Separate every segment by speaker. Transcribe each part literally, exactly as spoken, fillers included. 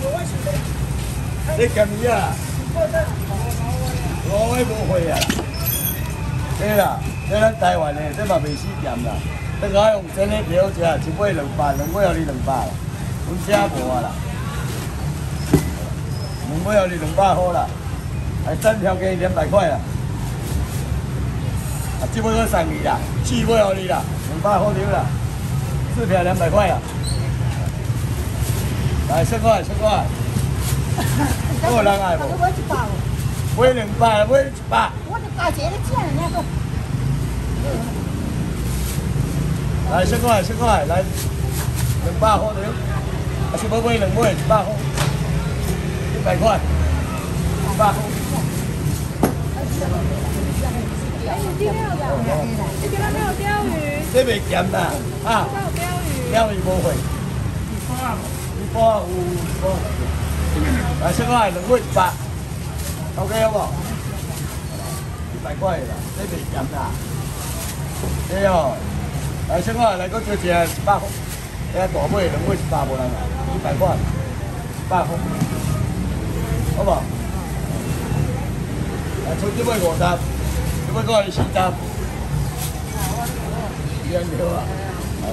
Speaker 1: 你咸鱼啊？五位无会啊？对啦，这咱台湾的，这嘛袂死咸啦。这个用真的条食，一尾两百，两尾互你两百啦。阮遮无啊啦，两尾互你两百好啦，还三条给你两百块啦。啊，这尾我送你啦，四尾互你啦，两百好了啦，四条两百块啦。来，先过来，先过来。有人爱无？
Speaker 2: 我一百哦。
Speaker 1: 买两百，买一百。
Speaker 2: 我就加一个钱那个。
Speaker 1: 来，先过来，先过来，来，两百好了。还是要买两尾，一百好，一百块，一百好。
Speaker 2: 你今天没有钓鱼？
Speaker 1: 这袂咸啦，啊，钓鱼无会。一百有一百。来，先过来，两尾一百。OK 好不？一百块啦，这袂咸啦。对哦，来先过来，来个招一个一百块。遐大尾两尾一百无人啊，一百块，一百块，好不？来，出这尾五十，这尾过来四十。两条啊。好。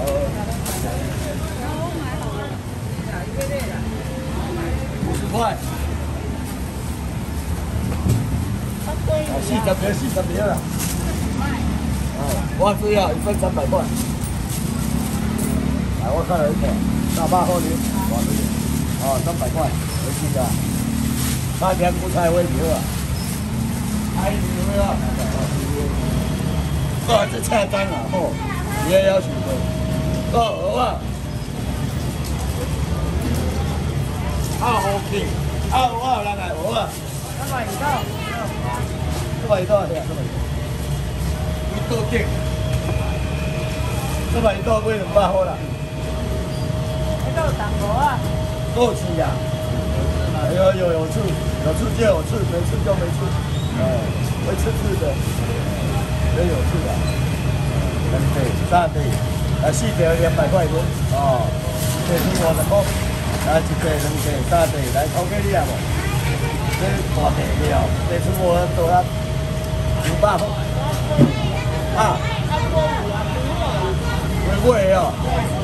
Speaker 1: 五十块。啊，四十条，四十条啦。哦，我只要一份三百块。来，我看了一下，大把好牛，哇，这个，哦，三百块，回去的。三天不菜会牛啊，还牛啊！哦，这菜单啊，吼，你也要求的。哦，鹅啊，啊，OK，啊，鹅啊，人来鹅啊。三百一道。这百一道是啊，这百一道。一道顶。这百一道买两百好啦。
Speaker 2: 都有淡薄啊，
Speaker 1: 够吃呀！有有有刺，有刺就有刺，没刺就没刺。哎，会刺刺的，也有刺的。两对、三对，来四条两百块多。哦，这是五十块。来一对、两对、三对，来头给你啊无？这大对了，这是我多啊，五百块。啊？会会哦。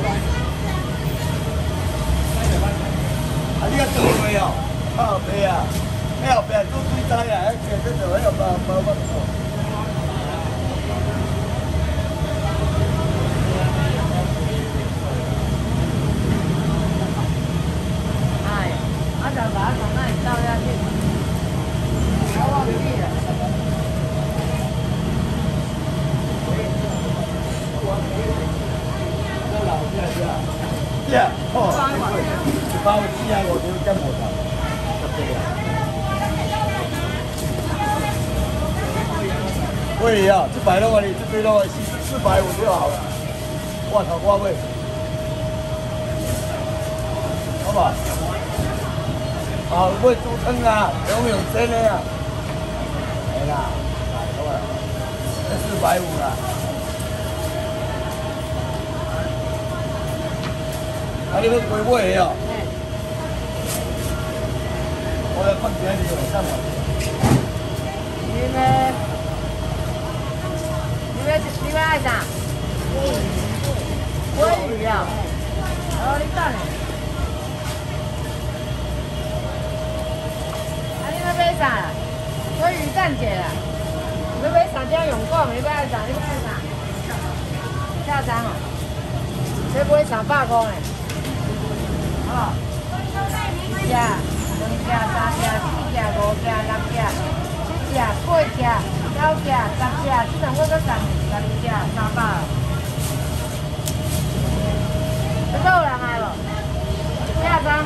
Speaker 1: 啊！你个做伙哦，靠背啊，后边都对呆啊，迄个这就迄个无无法做。
Speaker 2: 哎，我就把它从那里倒下去，我忘记了。
Speaker 1: 这老弟是啊，是啊，哦。包子啊，我都跟我讲，十几啊。喂呀，这百多块你这最多四四百五就好了。我操，我喂，好吧？啊，喂猪汤啊，有没有真的呀？没啦，好吧，这四百五啦。啊，你要归尾哦。我要看别的有上嘛。
Speaker 2: 你呢？你要你要爱啥？鲑鱼啊！哦，你等下。啊，你要买啥啦？鲑鱼蛋姐啦。你要买三点用讲，你要爱啥？你要爱啥？下张哦。这买三百块呢。好。是啊。两只、三只、四只、五只、六只、七只、八只、九只、十只，这两个搁送十二只，三百。这都有人来无？下张。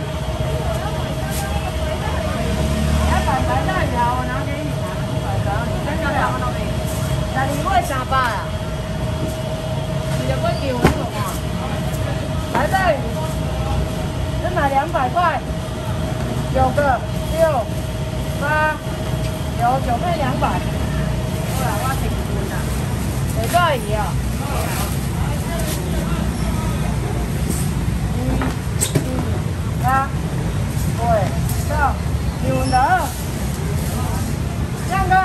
Speaker 2: 要百百大鱼啊！我拿给你。百张，真的两个都没。十二尾三百啊！你就不丢那种啊？白带鱼，这买两百块。九个，六，八，九，九配两百。好啦，我挺贵啦。几多鱼啊？一、二、八、九、 有的。两个。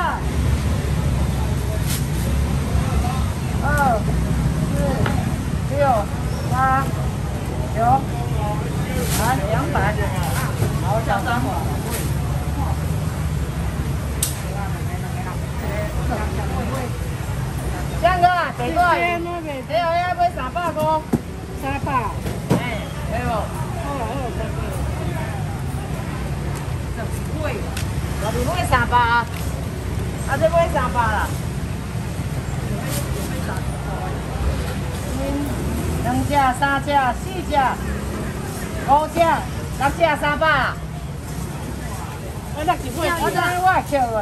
Speaker 2: 二、四、六、八、九，啊，两百。好，小张。两个啊，几个？你后要买三百块。三百。哎，对不？好啦好啦，三百。这是贵。那你买三百啊？啊，这买三百啦。两只、三只、四只、五只、六只三百啊。我六十块，我这我扣落。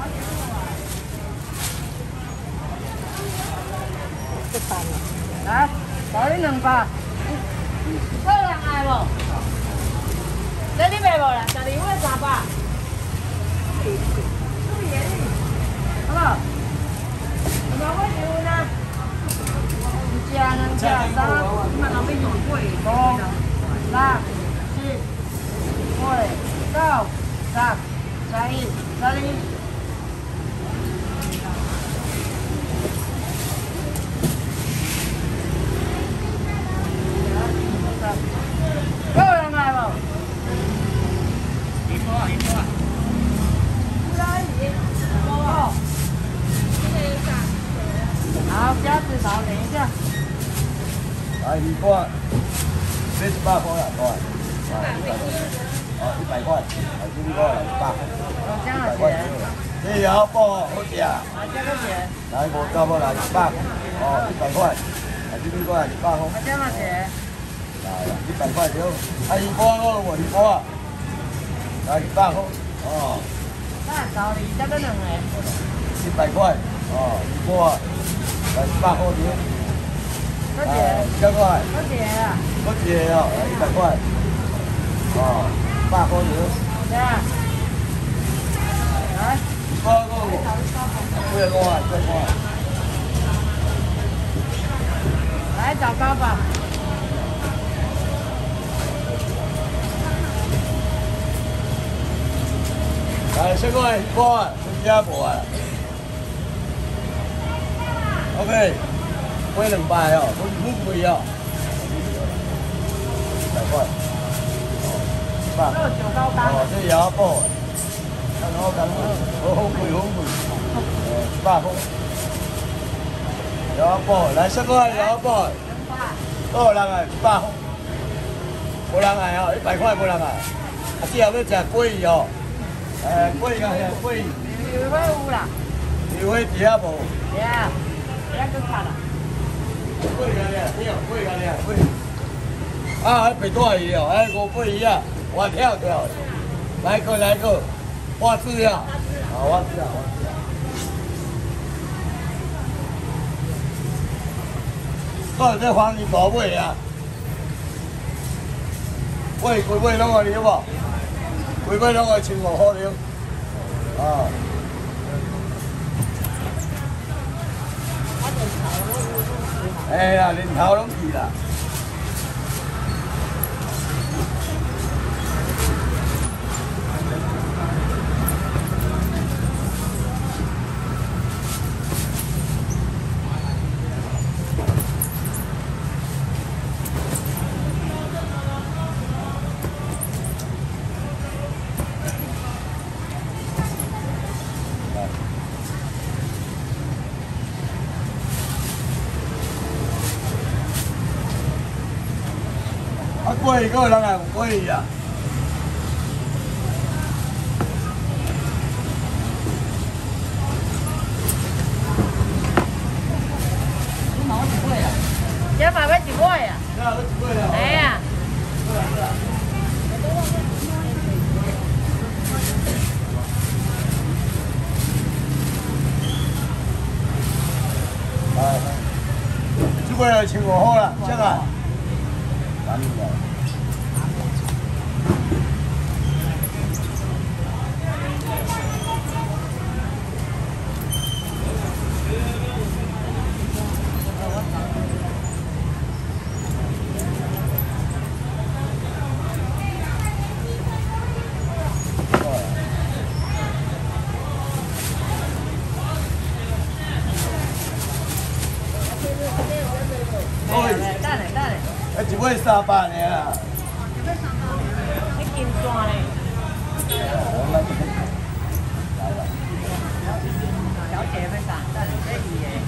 Speaker 2: 来，搞你两百。有人爱无？这你卖无啦？十二块三百。好不好？两百块一份啊。一只、两只、三、五、六、七、八、九、十、十一、十二。有人来无？一波一波。好，虾子炒等一下。
Speaker 1: 来二块，这一百块啦，块。啊，一百块。哦，一百块，啊，这个块一百。
Speaker 2: 一
Speaker 1: 百块。这摇包好食。
Speaker 2: 啊，这个钱。
Speaker 1: 来五九不来一百，哦，一百块。啊，这个块一百块。
Speaker 2: 啊，这么钱？
Speaker 1: 来，一百块对。啊，二波我我二波。来一百块，哦。
Speaker 2: 那炒你这个两个。
Speaker 1: 一百块，哦，一波，来一百块对。
Speaker 2: 多少？
Speaker 1: 几块？
Speaker 2: 多少啊？
Speaker 1: 多少哦？来一百块，哦，一百块对。
Speaker 2: 对啊。来。
Speaker 1: 一波我几个块？几个块？
Speaker 2: 来找高吧。
Speaker 1: 来，小可一波，新加坡啊。OK， 买两百哦，不不贵哦。一百块。一百。
Speaker 2: 二九高八。
Speaker 1: 哦，这也要报。看好看好，好好贵好贵。哦，一百块。也要报，来小可也要报。多少人啊？一百块。无人来哦，一百块无人来。啊，只要要食贵哦。诶，贵个遐贵。
Speaker 2: 油花有啦。
Speaker 1: 油花底下无。
Speaker 2: 对啊，底下更卡啦。
Speaker 1: 贵个咧，对，贵个咧，贵。啊，还白带鱼哦，还五八鱼啊，我跳跳。来个来个，我知啊。啊，我知啊，我知啊。到这黄鱼大尾啊，尾规尾拢个了无？规尾拢个千五块了，啊。哎呀，年头拢去啦。啊，贵个人也贵呀。
Speaker 2: 你毛几贵啊？一百块几块呀？
Speaker 1: 一百块几贵啊？
Speaker 2: 哎呀。
Speaker 1: 来，这个千五块啦，这个。哪里的？ 尾三百呢啊！
Speaker 2: 你金钻嘞？小姐分享，这里可以耶。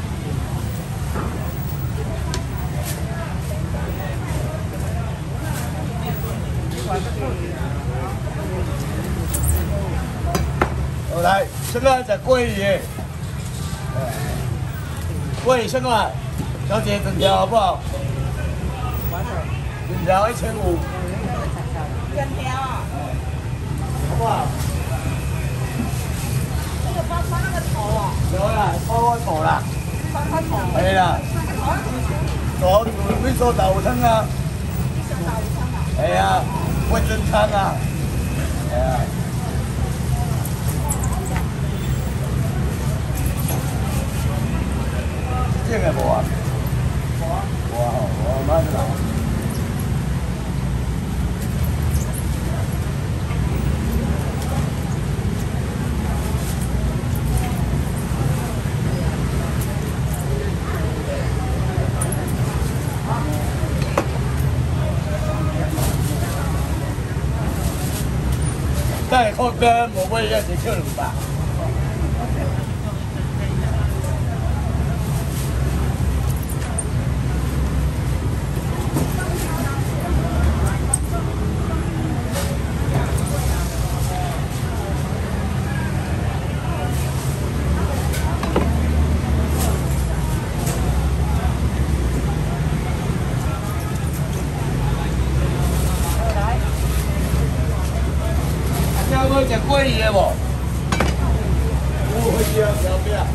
Speaker 1: 好来，现在在桂鱼，桂鱼现在小姐整条好不好？整条一千五。
Speaker 2: 整条啊？
Speaker 1: 好不好？
Speaker 2: 那个包穿那个头哦。
Speaker 1: 有啦，包我头啦。
Speaker 2: 包包头。
Speaker 1: 係啦。左咩數豆湯啊？係啊，味噌湯啊。係啊。這個冇啊？冇啊。冇啊，我媽就拿。再扣跟我问一下，谁扣两百？要食桂鱼的无？有飞机啊，要不要？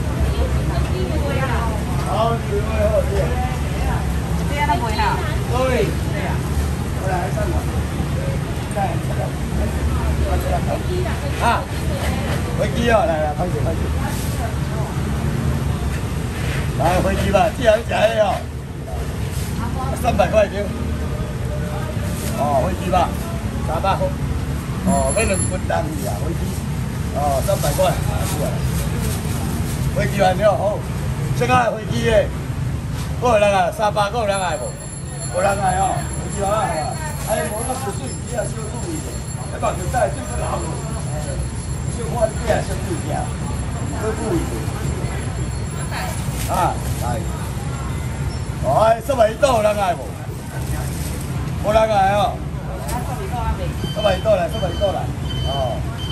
Speaker 1: 好，你好，好谢。
Speaker 2: 这样都不要。
Speaker 1: 对。对呀。我来上吧。来，啊，飞机哦，来来，快点快点。来飞机吧，既然食的哦，三百块钱。哦，飞机吧，三百块。哦，买两斤当去啊，飞机。哦，三百块，啊，是啊。飞机完了好，现在飞机的，够有人啊，三百够有人来无？无人来哦，飞机完了啊，哎，无那不水，你也小注意者，一百条带真是老路，小看你也小注意下，小注意者。啊，来。哦，哎，三百一度有人来无？无人来哦。三百一度来，三百一度来，哦。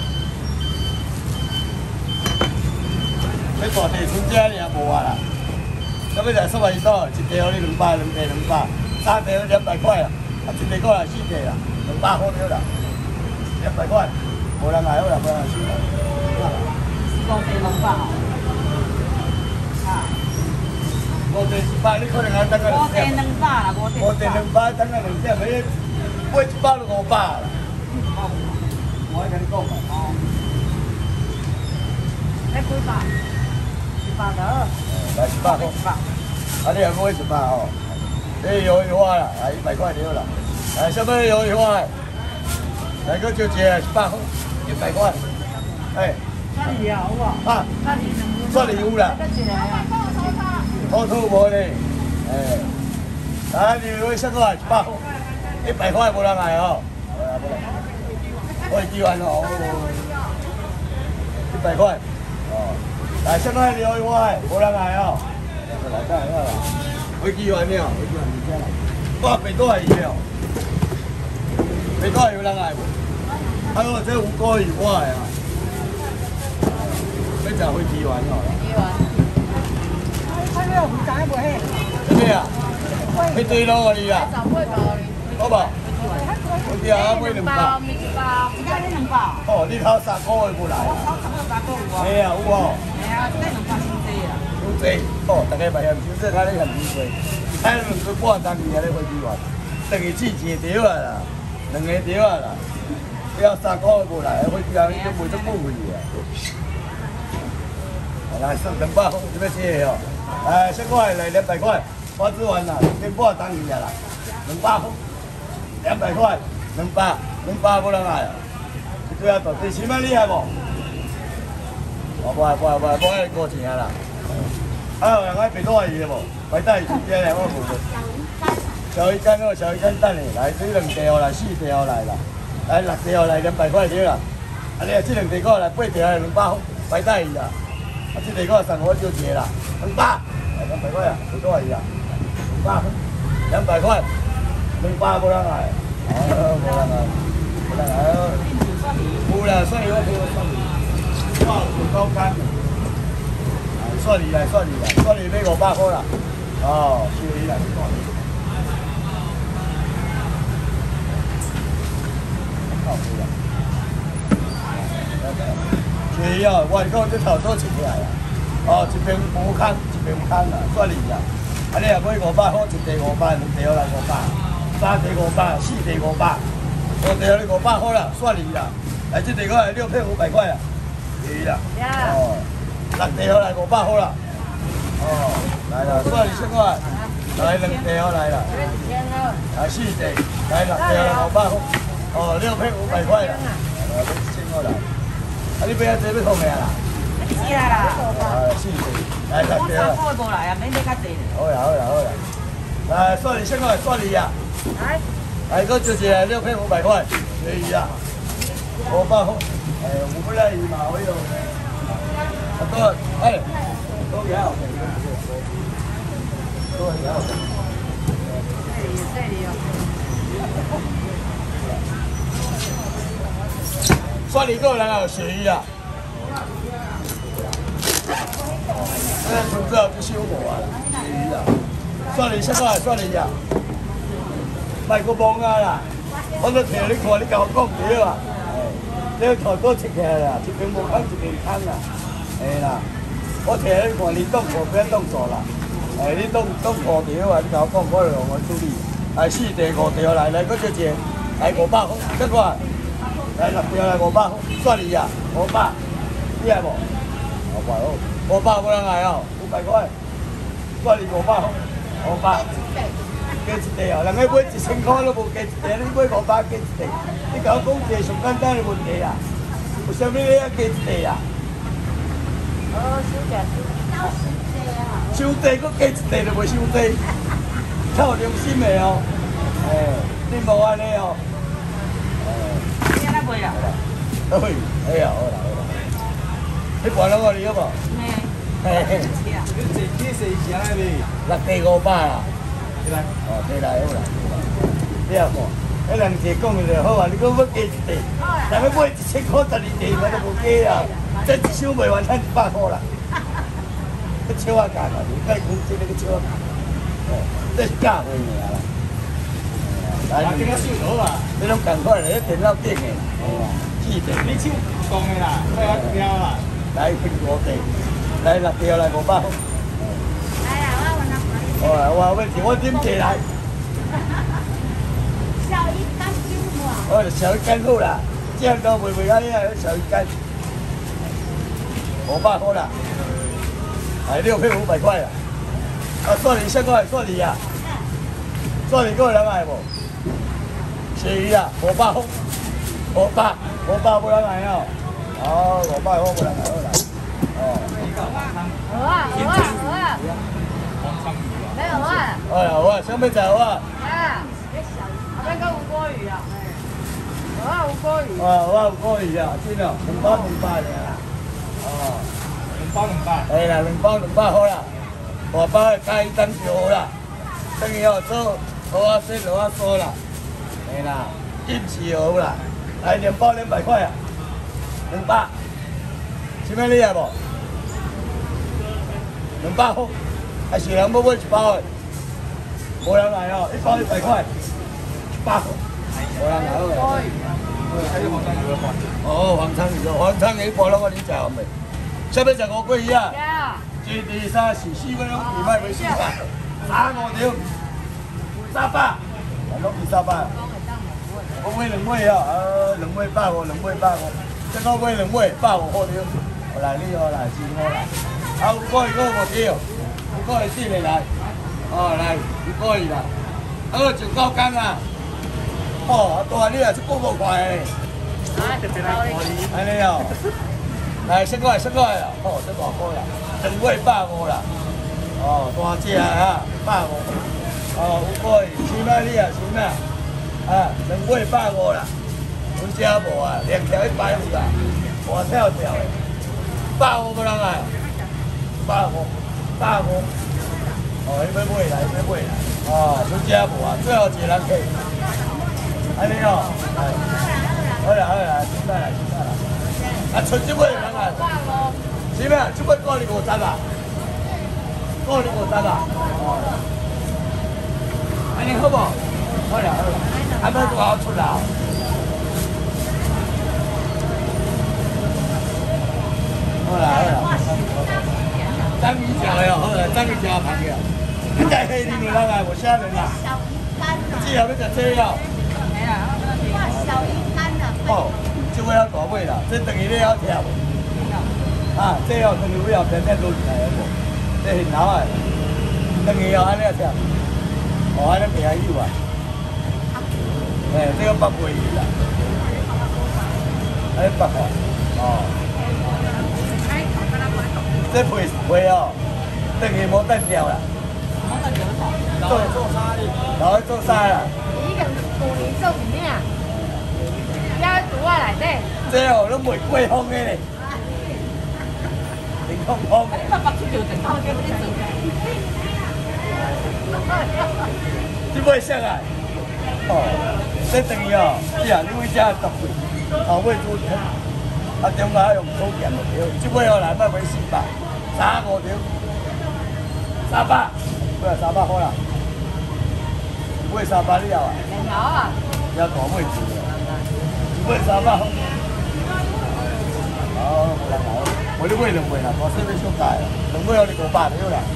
Speaker 1: 你大地村遮尔无啊啦，咁要来三百一度，一条你两百，两地两百，三地两百块啊，啊一地过来四地啦，两百块了啦，两百块，无人来好啦，无人来收啦。
Speaker 2: 五地两百哦。啊。
Speaker 1: 五地一百，你可能还等个两
Speaker 2: 五地两百啦，五地。
Speaker 1: 五地两百等个两点，你买一包就五百啦。我跟你讲嘛。哦。
Speaker 2: 你几百？一百的。
Speaker 1: 来一百块。一百。啊，你也买一百哦。这油一花啦，来一百块了啦。来，什么油一花？来个就接一百块，一百块。哎。
Speaker 2: 那里有好不好？
Speaker 1: 啊。
Speaker 2: 那里
Speaker 1: 这里有啦。偷偷无嘞。哎。来，你买什么？一百块。一百块无人来哦。飞机完哦。一百块。哦。来，现在留一块，无人来哦。来，再来啦。飞机完了，飞机完你先来。哇，北多系嘢哦。北多有人来无？啊，我这五个以外啊。你就飛機玩咯。飛機玩。
Speaker 2: 開咩唔揀一部戲？
Speaker 1: 咩啊？飛對咯，你啊。好吧。飛機啊，買兩包。
Speaker 2: 麵包，而家呢兩包。
Speaker 1: 哦，你頭三個月過來。
Speaker 2: 我頭三個月過。
Speaker 1: 係啊，有喎。
Speaker 2: 係啊，呢兩包先啲啊。
Speaker 1: 有濟，哦，大家咪嫌少，即係睇你嫌少濟。睇兩個半鐘頭啊，你飛機玩，兩個季節掉啊啦，兩個掉啊啦。你有三個月過來，飛機啊，你都冇得補回啊。来，剩两百块，这边谢哦。哎，先过来来两百块，花枝丸啦，先半当去啦，两百块，两百块，两百，两百不能来啊。对啊，第四万厉害不？我不爱不爱不爱不爱过钱啦。啊，有人爱白多鱼的无？白带鱼先来，我无。 小鱼干哦，小鱼干等你，来这两条来，四条来啦，来六条来两百块对啦。啊，你啊这两条过来八条来两百，白带伊啦。啊，这条过来送我少一个啦，两百，来两百块啊，几多伊啊？两百，两百块，两百无人来，哦，无人来，无人来哦。有啦，算你我给我算你，哇，有高干。算你来，算你来，算你买五百块啦。哦，收你来。是哦，我讲这头都切起来啦。哦，一边无空，一边空啦，算你啦。啊，你若买五百块，一地五百，两地来五百，三地五百，四地五百，五地你五百块啦，算你啦。来，这地过来六片五百块啦，是啦。哦，六地来五百块啦。哦，来啦，算你先过来。来两地来啦。来四地，来六地来五百块。哦，六片五百块啦。来，你先过来。啊，你不要这要痛的啦。
Speaker 2: 是啦啦。
Speaker 1: 啊，四地，来六地啦。
Speaker 2: 我无来啊，免买较济。
Speaker 1: 好啦，好啦，好啦。来，算你先过来，算你呀。
Speaker 2: 来。
Speaker 1: 来，个就是六片五百块，可以呀。五百块，哎，我不来嘛，我有。啊，多，哎，多也好。多也好。
Speaker 2: 这里，这里哦。
Speaker 1: 算你个人啊，有协议啊。这个存折就收无啊，协议啊。算你先过来，算你呀。卖个懵啊啦，我都摕你看，你甲我讲对啊。你头都切起来啦，一边无空一边空啦，嘿啦。我摕你看，你当错不要当错啦。哎，你当当五条啊，你甲我讲，我就用我处理。来四条五条来，来个少钱？来五百块，再过来。来六条来五百，算你呀，五百，你来无？五百哦，五百无人来哦，五百块，算你五百，五百，加一地哦，人家买一千块都无加一地，你买五百加一地，你甲我讲一个上简单的问题啊，为什么你要加一地啊？
Speaker 2: 哦，收价收
Speaker 1: 收地，搁加一地就袂收地，较有良心的哦，哎，你无安尼哦。
Speaker 2: 你安那卖啦？
Speaker 1: 对，哎呀，好啦好啦，你管了我你好无？嘿，嘿嘿，你你是啥来未？六地五百啦，对啦，哦，对啦，好啦，你啊看，迄两地讲就好啊，你讲要加一地，人要买一千块十二地，我都无加啊，这一收卖完才一百块啦，个笑啊干啊，你该讲这个个笑啊干，哦，这是假货尔啦。来，今仔收到啊！你拢赶快来，电脑顶的，记得你手动的啦，快我标啦！来苹果地，来六条来五百。来啦，我问下。哦，我问题我点摕来？小鱼干少无？哦，小鱼干好啦，这样都卖卖安尼啊，小鱼干五百块啦，来六片五百块啦。啊，算你先过来，算你呀，算你个人来无？协议啊，五百块，五百，五百不能来哦。哦，五百块不能来好啦。哦。
Speaker 2: 蚵啊，蚵啊，蚵啊。没有啊。
Speaker 1: 哎呀，蚵啊，想要食蚵啊？
Speaker 2: 啊，后面个无锅鱼啊。蚵啊，无锅鱼。
Speaker 1: 啊，蚵啊，有锅鱼啊，真哦，两包两百尔啦。哦，两包两百。哎啦，两包两百好啦。大包的加一单就好啦。等于哦做蚵仔煎、蚵仔酥啦。嘿啦，金翅好啦，来两包两百块啊，两百，什么你来无？两百块，还是人要买一包的？无人来哦，一包一百块，一百块，无人来哦。还有黄鲳鱼的哦，黄鲳鱼哦，黄鲳鱼包了我你食完未？啥要食五桂鱼啊？一、二、三、四，四个拢二卖袂四百，三五条，三百，拢二三百。我买两尾啊，呃，两尾百五，两尾百五，这个买两尾百五好条，我来你哦来，是我来，啊，有过一个无条，有过一四个来，哦来，有过一啦，啊个上高工啊，哦，大你啊，这个无快诶，安尼哦，来，先过来，先过来啦，哦，这偌块啦，两尾百五啦，哦，大只啊，百五， 哦，有可以，起码你也行啦，啊，两尾百五啦，阮遮无啊，连条一百五啦，活跳跳的，百五无人来，百五，百五，哦，伊要买啦，伊要买啦，哦，阮遮无啊，最后一个人客，安尼哦，哎，好啦好啦，现在啦现在啦，啊，剩即尾人来，是咩？即尾过你五十啊？过你五十啊？哦。 安尼好无？好啦好啦，还要多少出啦？好啦好啦，章鱼脚的哦，好啦，章鱼脚螃蟹，现在黑林有人来，我虾仁啦。
Speaker 3: 小鱼干呐。
Speaker 1: 这后要食这哦。
Speaker 3: 哇，小鱼干呐。
Speaker 1: 哦，这尾要大尾啦，这等于你要跳。啊，这哦等于尾要变变落来了无？这很老的，等于哦安尼要跳。哦，安尼便宜啊。 哎，这个八块一啦，哎，八块，哦，这赔赔哦，等于无得掉啦。做做啥哩？老去做啥啦？
Speaker 2: 伊个旧年做啥物啊？遐厝啊内底。
Speaker 1: 这哦，拢袂过风的咧，零空空的。
Speaker 2: 爸爸出就整套给你做。
Speaker 1: 你买啥啊？哦。 这等于哦，是啊，你位遮十岁，后尾做成，啊，中间用手剑就对，即尾哦来卖买四百，三五条，三百，买三百好啦，买三百了啊，
Speaker 2: 两条啊，
Speaker 1: 要大尾子，买三百好，好，无人来，我你买两尾啦，我这边小价啦，两尾哦你五百了啦，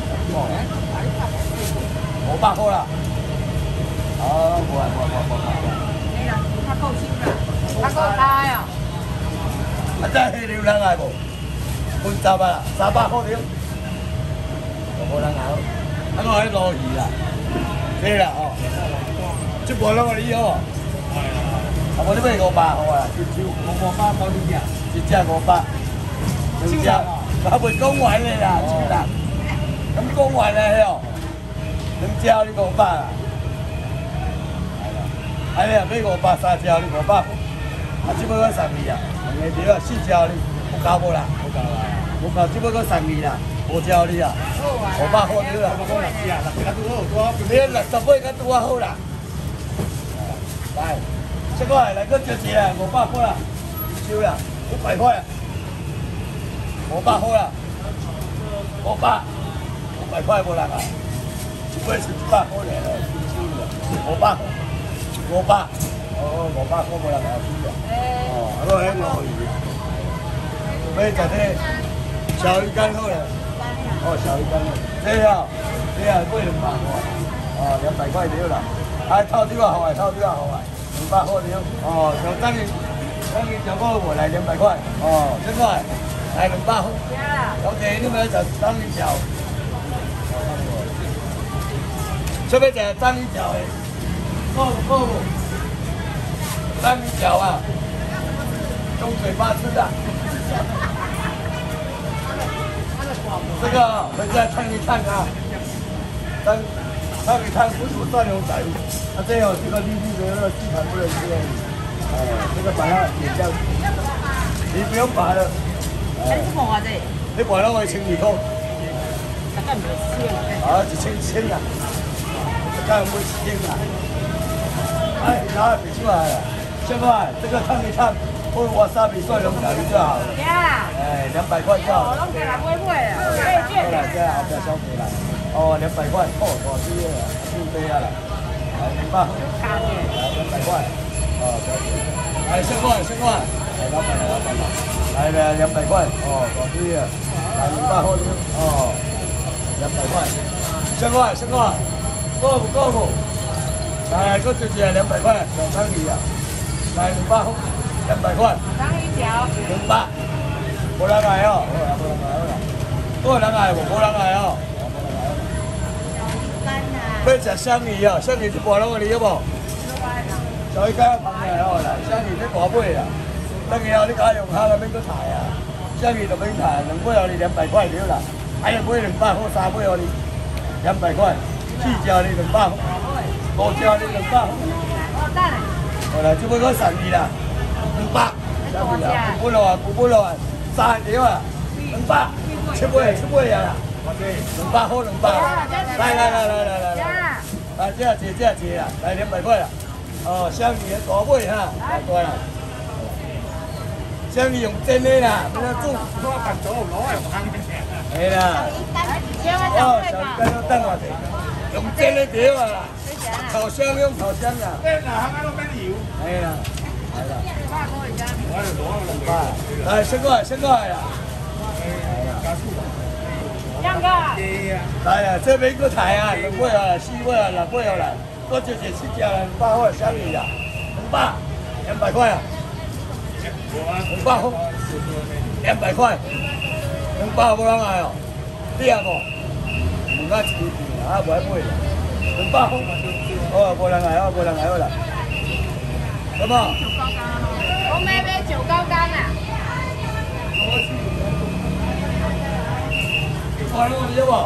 Speaker 1: 五百好啦，好，无啊无无无无。
Speaker 2: 较够新啦，较够开哦。
Speaker 1: 啊，再黑牛人来无？分三百啦，三百好了。无人来，啊，我喺鲈鱼啦，对啦哦。即部拢个你哦。啊，无你买五百好啊，一只五五百包你只，一只五百，两只，啊未讲完嘞啦，是啦。咁讲完嘞哦，两只你五百啦。 哎呀，买五百三条，你五百，啊，即摆我送你啊，两个条啊，四条你有够无啦？有够啦，有够，即摆我送你啦，五条你啊，五百好条啦。你六十买较拄啊好啦。来，这个来个一只啊，五百块啦，收啦，五百块啊，五百好啦，五百，五百块无人啊，一摆是一百好嘞，收啦，五百。 五百，哦，五百我无人来煮啊。哦，啊，我喺鲈鱼，要食这小鱼干好嘞。哦，小鱼干好，这啊，这啊买两百块，哦，两百块了啦。啊，透底啊好啊，透底啊好啊，两百块了。哦，就等于等于小哥我来两百块，哦，这个来两百块。OK，你们就章鱼脚。这边就章鱼脚诶。 够不够？章鱼脚啊，用嘴巴吃的。这个回家看一看啊，章章鱼汤不是蒜蓉仔，啊这有这个绿绿的那个地盘不能吃，哎，这个把它点掉，你不用拔了。
Speaker 2: 还是毛啊这？
Speaker 1: 你拔了我请你扣。
Speaker 2: 大概没吃了。
Speaker 1: 啊，一千千啦，大概会一千啦。 哎，拿比出来了，现在这个烫一烫，或者瓦萨比蒜蓉小鱼就好了。
Speaker 2: 呀，
Speaker 1: 哎，两百块就好了。
Speaker 2: 我拢给他买买啊，可以
Speaker 1: 好了，这样后边收回来。哦，两百块，哦，多少只啊？四杯啊啦。来，两百。来，两百块。哦，多少？来，先过来，先过来。来，老板来，老板来。来来，两百块。哦，多少只啊？来，两百块。哦，两百块。先过来，先过来。够不够不？ 来，个就是两百块，两张鱼啊，来两百，两百块，
Speaker 2: 章鱼条，
Speaker 1: 两百，无人来哦，无人来哦，无人来无，无人来哦，
Speaker 3: 干呐。
Speaker 1: 要食香鱼哦，香鱼一盘拢有你好无？小鱼干螃蟹哦，来，香鱼你大尾啦，等下后你加用虾，免搁菜啊，香鱼就免菜，两尾后你两百块了啦，还要买两百或三尾后你两百块。 四只你两百，五只你两百。
Speaker 2: 我等下。
Speaker 1: 好啦，这尾我送你啦，两百。不落啊，不落啊，三条啊，两百，七尾七尾啊，两百好两百。来来来来来来来，来这这这这啊，来两百块啦。哦，香鱼的大尾哈，来过来。香鱼用蒸的啦，不要煮。我办做攞又唔肯食。係啦。哦，小魚乾都等我哋，用蒸的條啊，頭香用頭香啊。蒸啊，啱啱都咩料？係啦，係啦。我哋攞兩百。嚟，升過嚟，升過嚟啦。加速吧。
Speaker 2: 兩個。
Speaker 1: 嚟啊，這邊個台啊，兩尾啊，四尾啊，六尾啊來，多少錢？七隻啦，兩百塊香魚啊，兩百，兩百塊啊。兩百塊，兩百塊，兩百冇人買哦，啲啊個，唔該錢啊，唔係買啦，兩百塊，哦冇人買哦，冇人買啦，咁啊？
Speaker 2: 我買杯九高干啊。
Speaker 1: 快樂啲喎，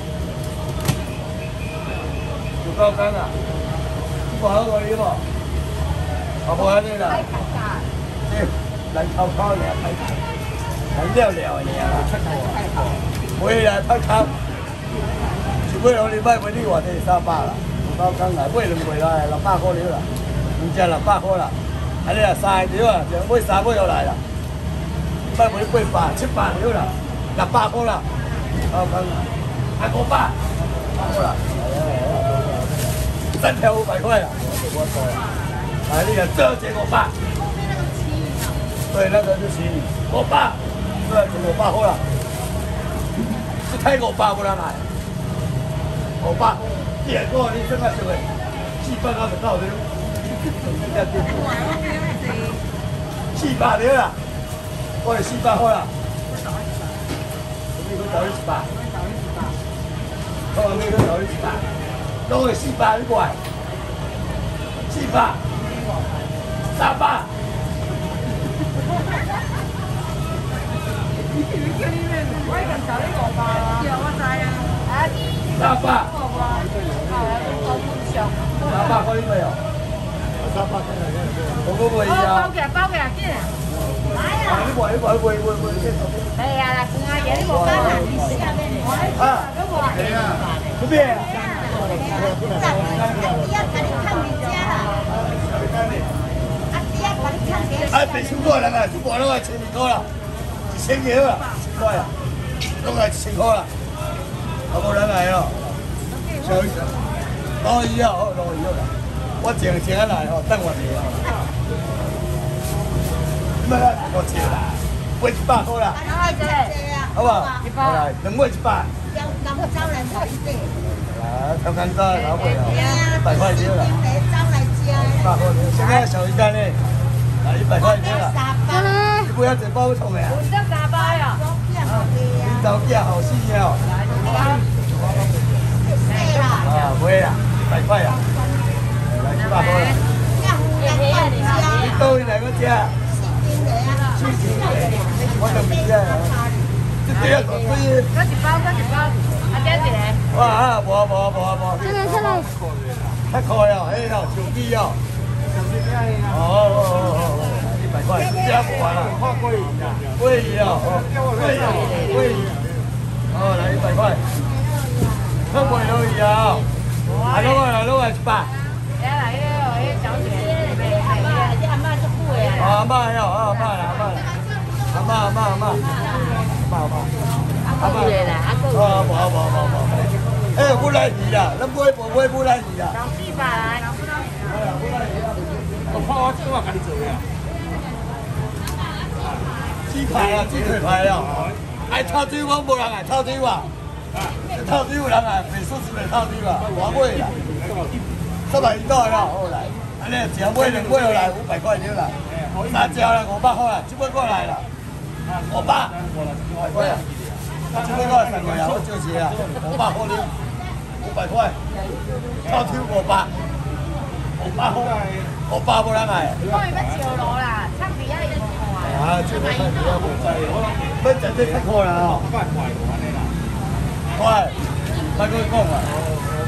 Speaker 1: 九高干啊，快樂啲喎，好唔好啲啦？人頭烤嚟睇睇，人料料嚟啊！會啦，睇睇，全部兩禮拜會呢話就三百啦，九斤啦，會兩會啦，六百塊了啦，唔只六百塊啦，係你啊三條啊，就會三個又嚟啦，拜會八百七百了啦，六百塊啦，九斤啦，係五百，好啦，三條五百塊啦，係你啊多謝五百。对，那个就是五百，对，就五百好啦。一睇五百冇人買，五百，第二個你真係少嘅，四百九十九條，四百條啦，我哋四百好啦。呢個就一百，我呢個就一百，都係四百呢個係，四百，三百。
Speaker 2: 我以前就呢個吧，有我知啊。啊，
Speaker 1: 三百。三百可以未啊？三百真係真係。我嗰個啊。
Speaker 2: 包嘅包嘅先啊。買啊！
Speaker 1: 呢個呢個會會會會。
Speaker 2: 係啊，嗱，阿爺呢個加埋啲先啊。
Speaker 1: 啊。係啊。嗰邊啊？哎，別超過啦，超過啦，千二個啦，一千幾啦，千塊啦，都係一千塊啦，有冇人嚟咯？小魚，攞魚啊，好攞魚啦，我淨淨一嚟哦，等我哋哦。乜啦？我借啦，買一百好啦，好嘛？一百，兩買一百。兩兩個招人頭一對。啊，咁簡單，攞回來，一百塊錢啦。一百塊錢，現在小魚乾呢？啊，一百塊錢啦。你不要整包桶呀？
Speaker 2: 我得三包呀。
Speaker 1: 你找店好新鲜哦。啊，不会啦，一百塊呀。來一百塊啦。你到底哪個家？四斤的。我就唔知啊。這啲啊，所以。嗰一包，嗰一包，啊，幾多錢？哇啊，無啊無啊無啊無。出來出來。七塊哦，哎喲，手機哦。哦哦哦哦。一百塊，這樣不完了。貴魚啊，貴魚啊，貴魚，貴魚。哦，來一百塊。好貴咯魚啊！來攞來攞來一百。來來，迄個迄小姐，阿媽，這阿媽足久的啊。阿媽呀，阿媽啦，阿媽啦，阿媽阿媽阿媽，阿媽阿媽。阿媽啦，阿哥。哦，無無無無。誒，不來魚啦，咱買無買不來魚啦。兩四百來。我怕我今晚跟你做呀。雞排啊，雞腿排啊，愛炒水我無人愛炒水哇，炒水有人愛，袂素食袂炒水哇，我買啦，三百一到啦，好來，安尼一買兩買落來五百塊了啦，三隻啦五百塊啦，這尾過來啦，五百，五百塊啊，這尾過來三個呀，我就是啊，五百塊了，五百塊，炒水五百，五百塊，五百無人愛。我係要招落啦，差別啊！啊，全部睇唔到冇制，乜就即刻過啦哦！快，快佢講啊！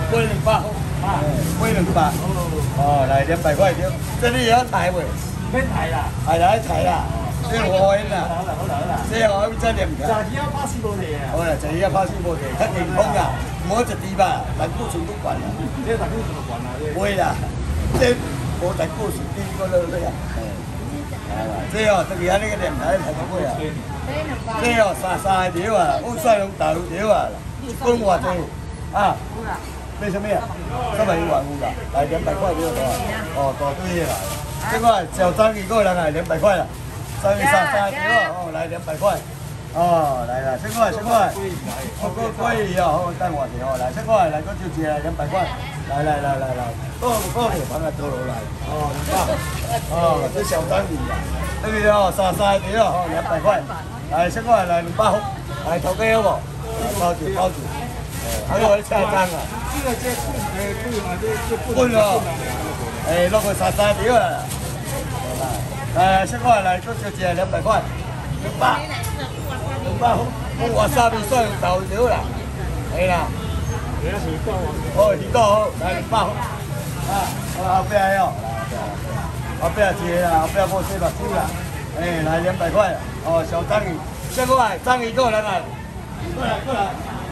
Speaker 1: 龟两百，龟两百。哦，来两百块丢，这里也要抬袂？
Speaker 4: 免抬啦，
Speaker 1: 系来抬啦，这五元啦，
Speaker 4: 好啦好啦好啦，
Speaker 1: 这我再念起。
Speaker 4: 炸鸡要拍死无地啊，
Speaker 1: 好啦，食嘢拍死无地，较健康啦，唔好食猪吧，胆固醇不管啦。
Speaker 4: 这大家怎么管啊？这
Speaker 1: 袂啦，这无胆固醇低个了了呀。这哦，这个安尼个念台抬到几啊？这哦，三三个条啊，五块两大条啊，一斤偌济啊？买什么啊？三百一万五啦，来两百块就好啊。哦，大堆的啦。这个小章鱼个人啊，两百块啦。章鱼三三条哦，来两百块。哦，来啦，先过来，先过来。我个贵鱼哦，好等我条哦，来先过来，来个就只来两百块。来来来来来，够不够的把它倒落来。哦，两百。哦，这小章鱼啊，这个哦，三三条哦，两百块。来先过来，来两百块。来头家好不？来包住包住。还有我车单啊。
Speaker 4: 这个这棍诶棍啊，这这
Speaker 1: 棍哦。诶，落去三三条啦。来，先过来，来个就只两百块。两百。两百，我哇沙比算头条啦。係啦。
Speaker 4: 人家是够啊。
Speaker 1: 哦，幾多好？來兩百。啊，後邊有。後邊接啦，後邊冇四百九啦。誒，來兩百塊。哦，小章魚，先過來，章魚過來來。過來過來。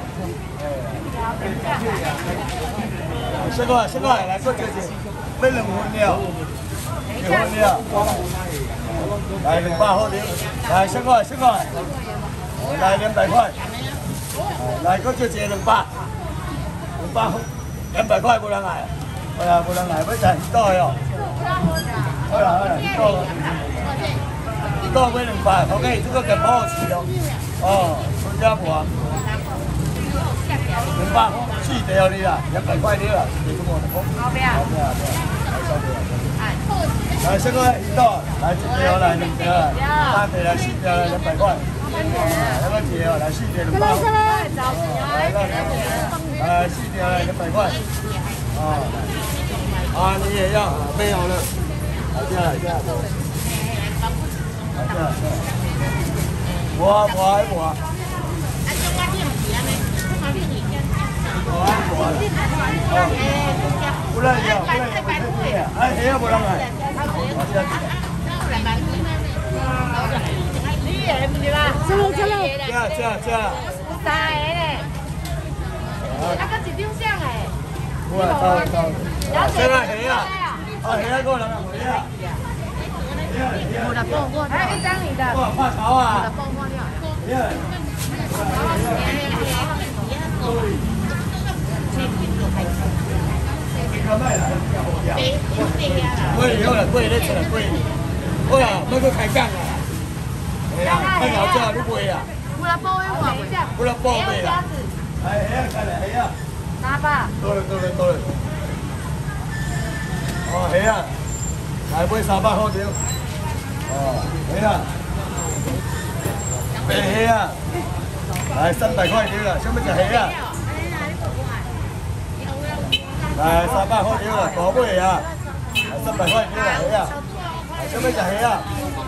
Speaker 1: 先過來，先過來，來個姐姐，俾兩碗料。兩碗料。來兩百好點。來，先過來，先過來。來兩百塊。來個姐姐兩百。兩百，兩百塊冇人嗌，係啊冇人嗌，乜就係多哟。好啦好啦，多，多幾兩百，我計呢個嘅好市咯。哦，新加坡啊，兩百，四條你啦，兩百塊你啦，你都冇得講。
Speaker 2: 後邊啊？
Speaker 1: 後邊啊，來收邊啊。來，先個多，來一條來兩條來，三條來四條來兩百塊。兩個條來四條兩百。來來來。呃，四条来两百块。啊，啊，你也要？没有了。好的，好的。好的。我我我。我我。不能要，不能要，不能要。哎，谁也不能来。我这样子。
Speaker 2: 你也唔对吧？
Speaker 3: 这个这个。
Speaker 1: 这样这样这样。
Speaker 2: 三个咧。啊，个一张相诶。
Speaker 1: 我到到。现在谁呀？啊，谁来过来啊？谁呀？
Speaker 2: 我的包过，还有一张你的。
Speaker 1: 哇，怕潮啊！
Speaker 2: 我的包过掉。
Speaker 1: 耶。贵以後啦，貴咧出嚟貴。好啦，乜都開價啦。係啊，乜牛價都貴啊。
Speaker 2: 我的包有我的。
Speaker 1: 我啦包貴啦。係係啊，係係啊。
Speaker 2: 拿吧。
Speaker 1: 多嘞多嘞多嘞。哦，係啊。來買三百好條。哦，係啊。白蝦啊。來三百塊條啦，想乜就係啊？來三百好條啦，大尾啊。三百塊條啦，係啊。想乜就係啊？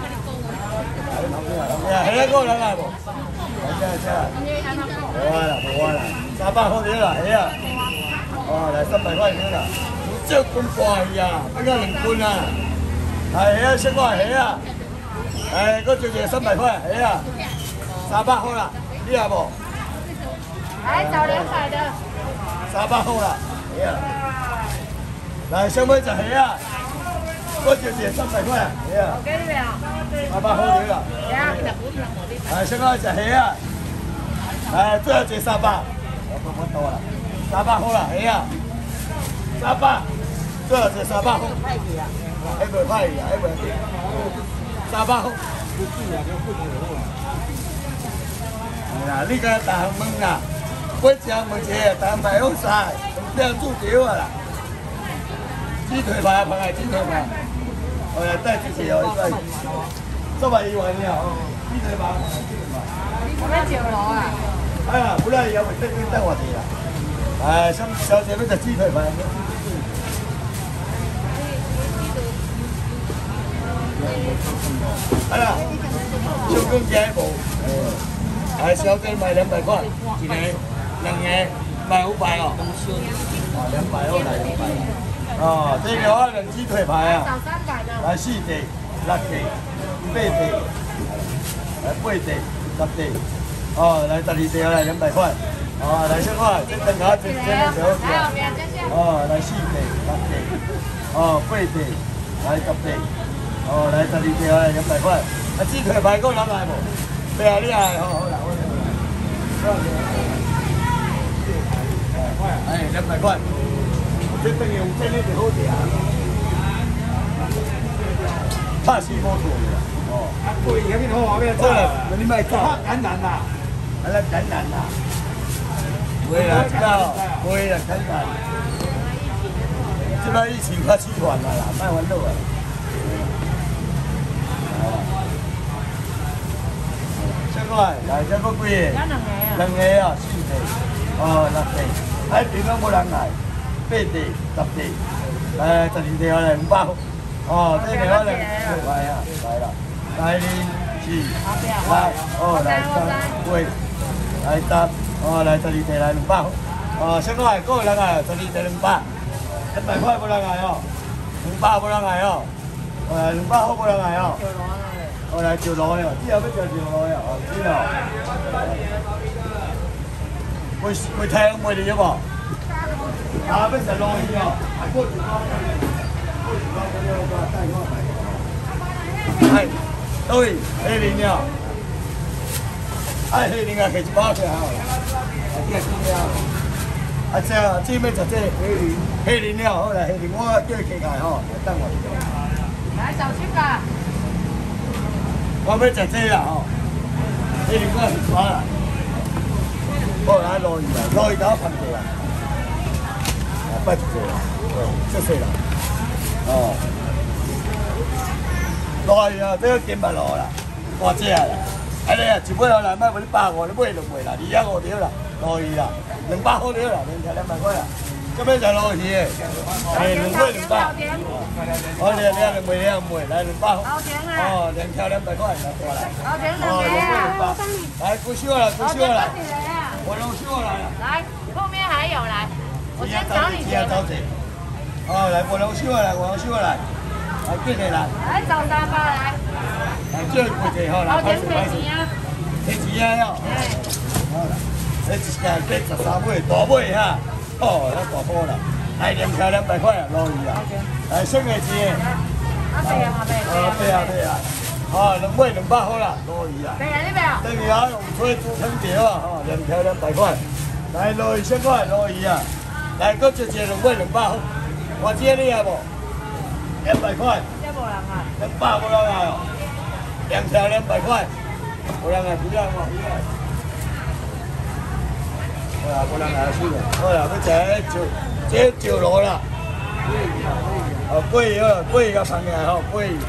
Speaker 1: 係啊，係啊，個人嚟喎。係啊係啊。冇啊啦冇啊啦，三百好條啦，係啊。哦，嚟三百塊條啦。即係咁貴啊！邊個零半啊？係啊，識我係啊。誒，嗰隻嘢三百塊係啊。三百好啦，呢下冇。
Speaker 2: 來找兩百的。
Speaker 1: 三百好啦，係啊。嚟上尾就係啊。嗰隻嘢三百塊啊，係啊。
Speaker 2: 我給你了。
Speaker 1: 三百好條啦。嚟上尾就係啊。誒，最後隻三百。我冇乜多啦。三百好啦，係啊。三百，最後隻三百好。喺度派呀，喺度。三百好。係啦，呢個大紅蚊啊，嗰隻冇隻，但係好晒，唔俾人捉掉啊啦。雞腿排排雞腿排，我嚟帶住條嚟，三百一萬了，雞腿排雞腿排。
Speaker 2: 我們九樓啊。
Speaker 1: 哎呀，不然有會得得我哋啦。誒，小小姐嗰隻雞腿排。係啦，小公仔冇。係小姐賣兩百塊，一個兩個賣五百哦。 哦，两百好来两百。哦，这个我两鸡腿排啊，
Speaker 2: 找三百的。
Speaker 1: 来四地、六地、八地，来八地、十地。哦，来十二地来两百块。哦，来小块，这等下真真的就好吃。哦，来四地、六地，哦八地，来十地，哦来十二地来两百块。啊，鸡腿排够人来无？对啊，你来哦，好啦，我来。哎，两百块。这等于用真的就好食。拍死冇错的。哦。
Speaker 4: 啊，贵有咩好话咩？
Speaker 1: 好啦，那你卖走。
Speaker 4: 简单啦，
Speaker 1: 啊，咱简单啦。会啦，知道，会啦，简单。即摆疫情较起缓啦啦，卖完了啊。小块，来这个几个？
Speaker 2: 两个啊。
Speaker 1: 两个啊，四个，哦，六个，海边拢无人来，八地、十地，来十二地来两百，哦，这个我两来啊，来啦，来二四，来，哦，来三八，来十，哦，来十二地来两百，哦，小块，个人来，十二地两百，一百块无人来哦，两百无人来哦，哦，来两百好无人来哦。我来招路哟，之后要招招路哟，哦，知道。会会听袂哩无？啊，要食路去哦，啊，过一包，过一包，我我带我来。哎，对，黑林了。哎，黑林啊，摕一包起来好啦。啊，这个几了？啊，这这要食这黑林，黑林了，好啦，黑林我叫伊摕开吼，等我。
Speaker 2: 来找七个。
Speaker 1: 我要食这啦吼，你另外是抓啦，好来鲈鱼啊，鲈鱼头放过来，啊，摆一个啦，哦，这些啦，哦，鲈鱼啊，这个金白鲈啦，大只啦，啊你啊，一尾后来卖无你百五，你买就卖啦，二百五条啦，鲈鱼啦，两百好条啦，两条两百块啦，咁要食鲈鱼的，哎，两尾两百。我两两两枚两枚，来两百。哦，两条两百块，拿过来。哦，两枚两百。来，不需要了，不需要了。我都需要来了。
Speaker 2: 来，后面还有来，我先找你。
Speaker 1: 先找谁？哦，来，我都需要来，我都需要来。来，过来来。
Speaker 2: 来找三八来。
Speaker 1: 来，这过来好啦。
Speaker 2: 好，点铁钱啊。
Speaker 1: 铁钱啊哟。好啦，这一件八十三尾，大尾哈。哦，那大波啦。来两条两百块啊，鲈鱼啊。来，剩个钱。
Speaker 2: 啊，对啊，对啊。
Speaker 1: 哦，对啊，对啊。哦，两尾两百好啦，鲈鱼啊。
Speaker 2: 对啊，你没有？
Speaker 1: 等于啊，用吹煮汤条啊，哦，两条两百块。来，鲈鱼十块，鲈鱼啊。来，搁一只两尾两百好。我接你啊无？两百块。
Speaker 2: 这无人啊。
Speaker 1: 两百无人来哦。两条两百块。无人来，不要哦，不要。好啦，无人来输了。好啦，要食就这就罗啦。哦，桂鱼哦，桂鱼个放起来吼，桂鱼。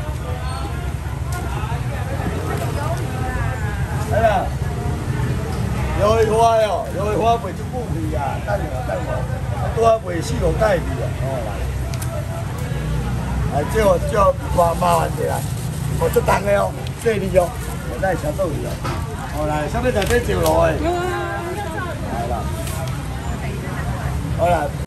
Speaker 1: 哎呀，油鱼花哟，油鱼花卖足久去啊，等下等下，拄啊卖四五盖去啊，哦来，来这我叫麻麻烦者来，我做重的哦，这里哦，我再小豆鱼哦，哦来，上面在这招路的，来啦，好啦。